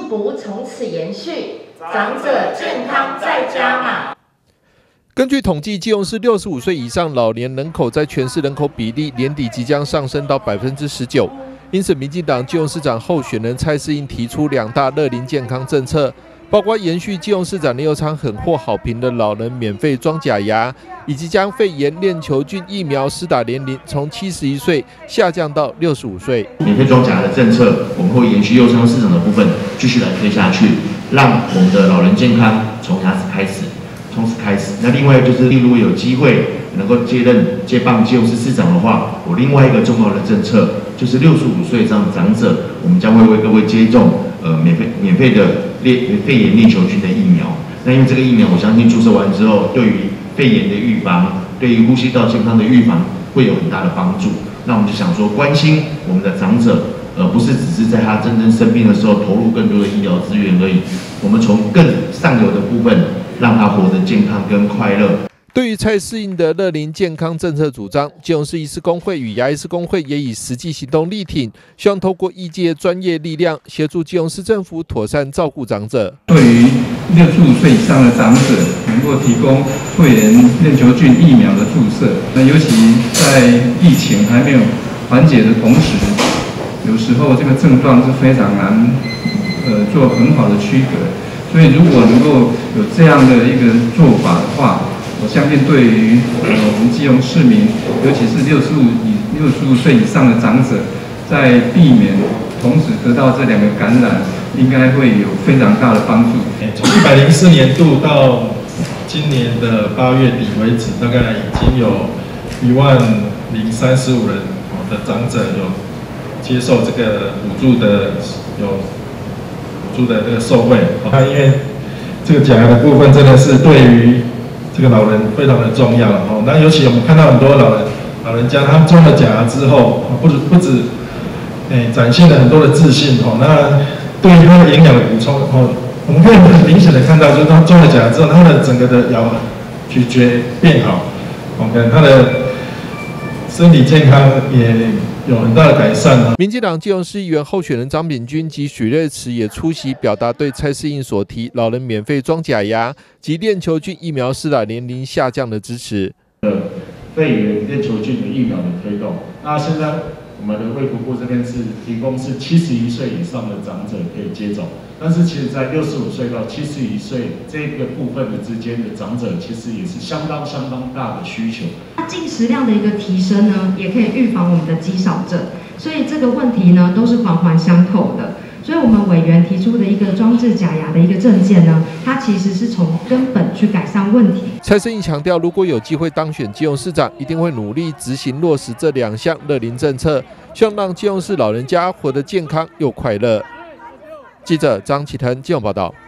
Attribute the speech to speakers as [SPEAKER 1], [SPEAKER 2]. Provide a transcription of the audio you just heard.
[SPEAKER 1] 进步从此延续，长者健康再加码。
[SPEAKER 2] 根据统计，基隆市65岁以上老年人口在全市人口比例年底即将上升到19%，因此民进党基隆市长候选人蔡适应提出2大乐龄健康政策。 包括延续基隆市长林右昌很获好评的老人免费装假牙，以及将肺炎链球菌疫苗施打年龄从71岁下降到65岁。
[SPEAKER 3] 免费装假牙的政策，我们会延续右昌市长的部分继续来推下去，让我们的老人健康从牙齿开始，从此开始。那另外就是，例如有机会能够接棒基隆市市长的话，我另外一个重要的政策就是65岁以上的长者，我们将会为各位接种免费的肺炎链球菌的疫苗。那因为这个疫苗，我相信注射完之后，对于肺炎的预防，对于呼吸道健康的预防会有很大的帮助。那我们就想说，关心我们的长者，不是只是在他真正生病的时候投入更多的医疗资源而已，我们从更上游的部分，让他活得健康跟快乐。
[SPEAKER 2] 对于蔡适应的乐龄健康政策主张，基隆市医师公会与牙医师公会也以实际行动力挺，希望透过医界专业力量，协助基隆市政府妥善照顾长者。
[SPEAKER 4] 对于65岁以上的长者，能够提供肺炎链球菌疫苗的注射，那尤其在疫情还没有缓解的同时，有时候这个症状是非常难做很好的区隔。所以如果能够有这样的一个做法的话， 我相信，对于我们基隆市民，尤其是65岁以上的长者，在避免同时得到这2个感染，应该会有非常大的帮助。
[SPEAKER 5] 从104年度到今年的8月底为止，大概已经有10035人的长者有接受这个补助的这个受惠。那因为这个假牙的部分，真的是对于 这个老人非常的重要哦。那尤其我们看到很多老人家，他们装了假牙之后，不止展现了很多的自信哦。那对于他的营养的补充哦，我们可以很明显的看到，就是他装了假牙之后，他的整个的咀嚼变好，跟他的身体健康也 有很大的改善。
[SPEAKER 2] 民进党基隆市议员候选人张炳军及许瑞慈也出席，表达对蔡适应所提老人免费装假牙及链球菌疫苗施打年龄下降的支持。
[SPEAKER 6] 肺炎链球菌的疫苗的推动，那现在我们的卫福部这边是提供是71岁以上的长者可以接种，但是其实在65岁到71岁这个部分的之间的长者，其实也是相当大的需求。
[SPEAKER 7] 进食量的一个提升呢，也可以预防我们的肌少症，所以这个问题呢都是环环相扣的。所以我们委员提出的一个装置假牙的一个政见呢，它其实是从根本去改善问题。
[SPEAKER 2] 蔡适应强调，如果有机会当选基隆市长，一定会努力执行落实这2项乐龄政策，希望让基隆市老人家活得健康又快乐。记者张启腾基隆报道。